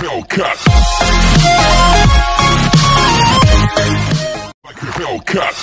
Hellcat. Like a Hellcat.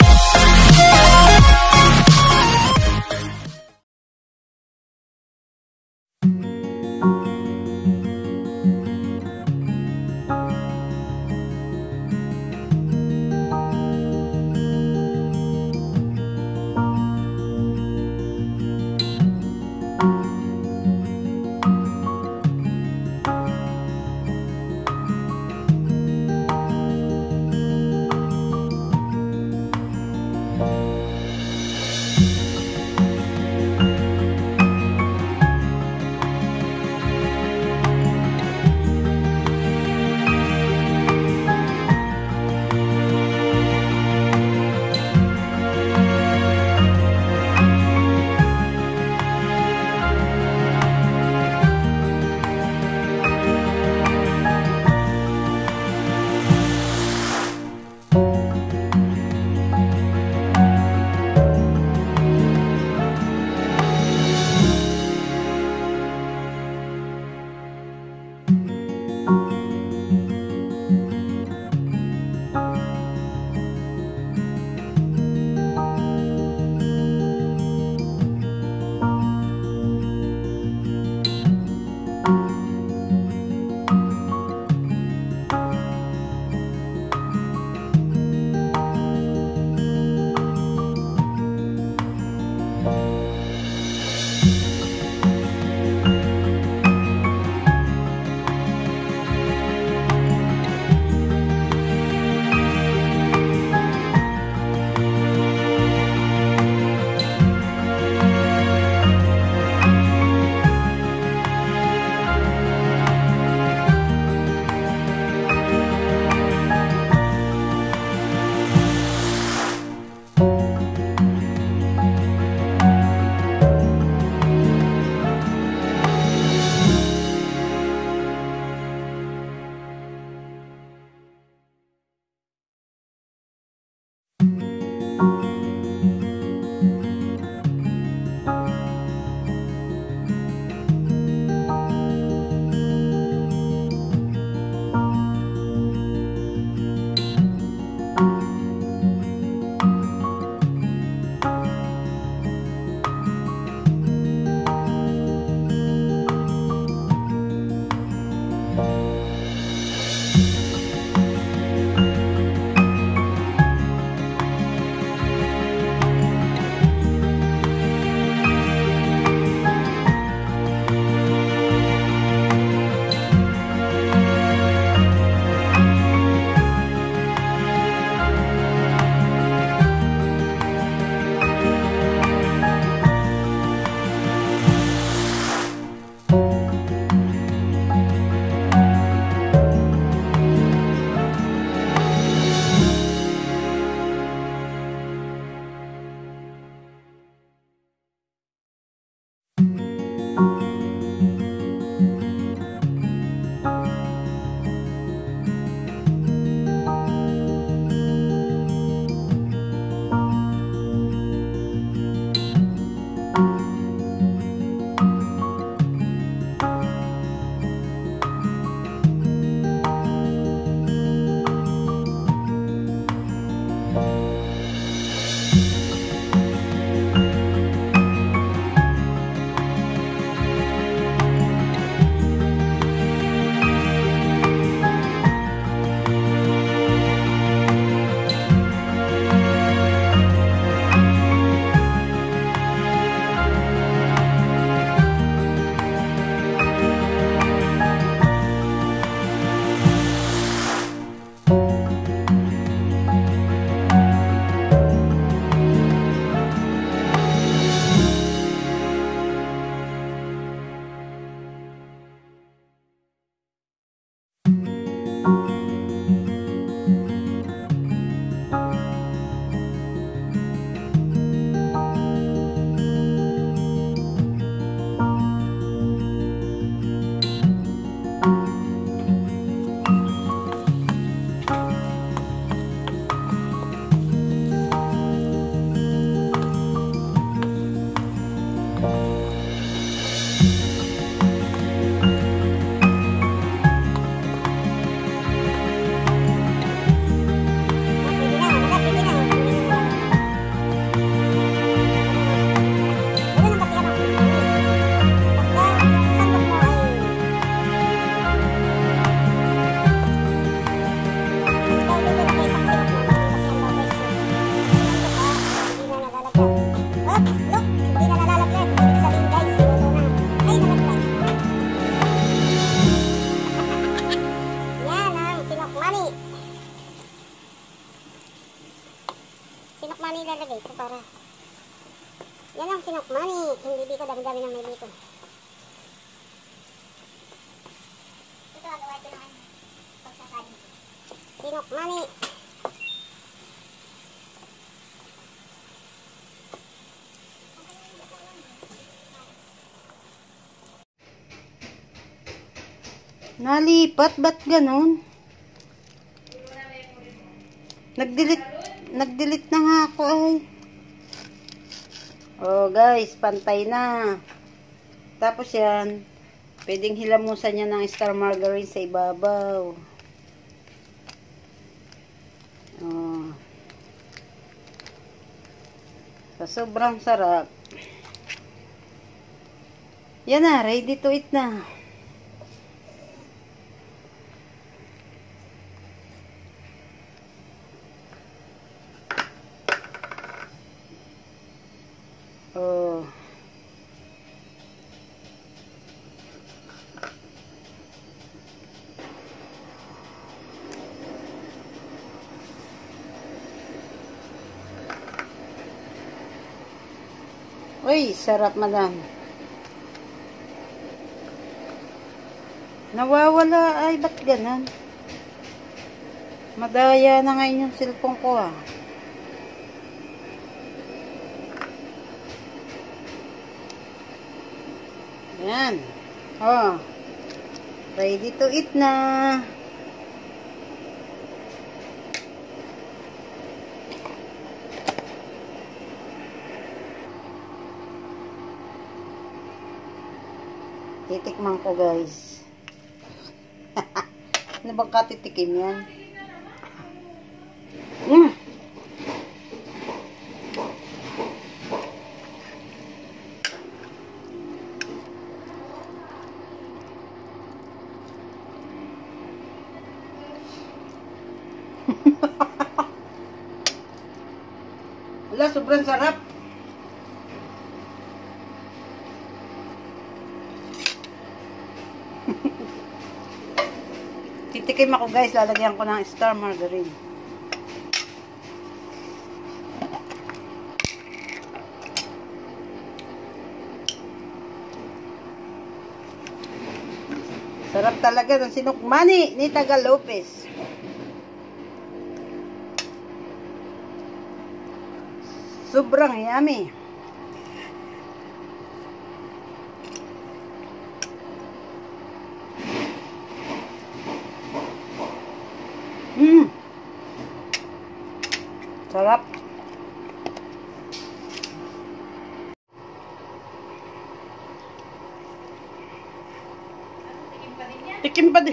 may ilalagay ko para yan ang sinukmani, hindi dito dami-dami ng may dito. Ito agawa ito naman pagsasali. Sinukmani. Nalipat, ba't ganun? Nag-delete na nga ako ay. Oh guys, pantay na. Tapos yan, pwedeng hilamusan niya ng star margarine sa ibabaw. Oh. So, sobrang sarap. Yan na, ready to eat na. Oh. Uy, sarap madam. Nawawala ay, ba't ganun? Madaya na ngayon yung cellphone ko ah. Yan. Oh. Ready to eat na. Titikman ko guys. Ano bang katitikim yan? Wala, sobrang sarap. Titikim ako guys, lalagyan ko ng star margarine. Sarap talaga ng sinukmani ni Taga Lopez. Sobrang yummy. Sarap. Tikim pa din.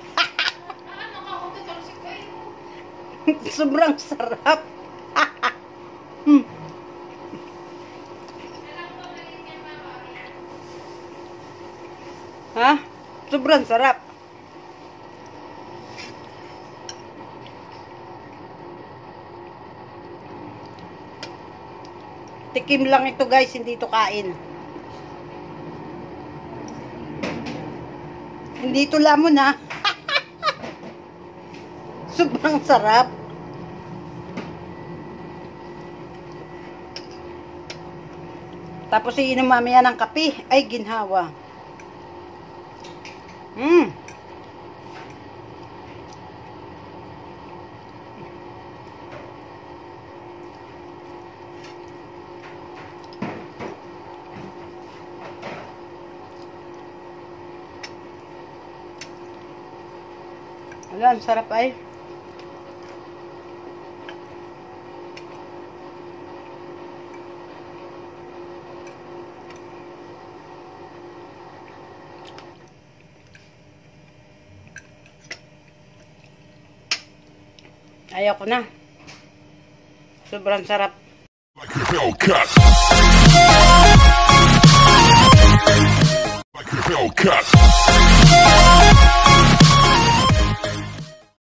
Sobrang sarap. Ha? Sobrang sarap. Tikim lang ito guys, hindi ito kain. Hindi ito lamon ha. Sobrang sarap. Tapos iinom mamaya ng kape. Ay, ginhawa. Wala, ang sarap ay. Ayaw ko na. Sobrang sarap. Like a Hellcat. Like a Hellcat.